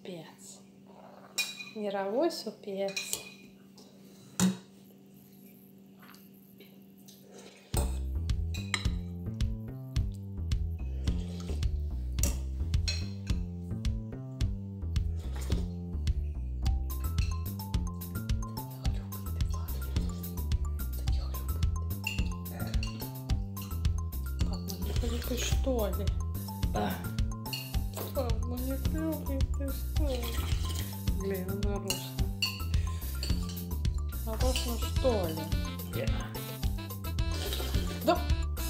супец. Мировой супец. Ты что ли? Мама, не хлюпай, ты что ли? Блин, нарочно. Нарочно что ли? Да.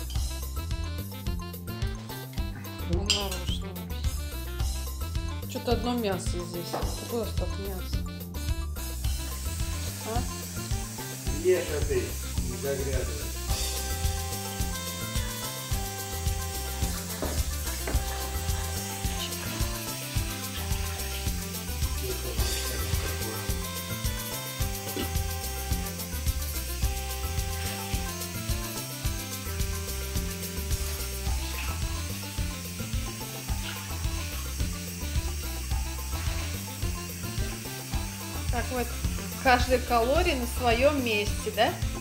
Ну, нарочно. Что-то одно мясо здесь. Какое столько мяса? А? Ешь, а ты не заглядывай. Так вот, каждая калория на своем месте, да?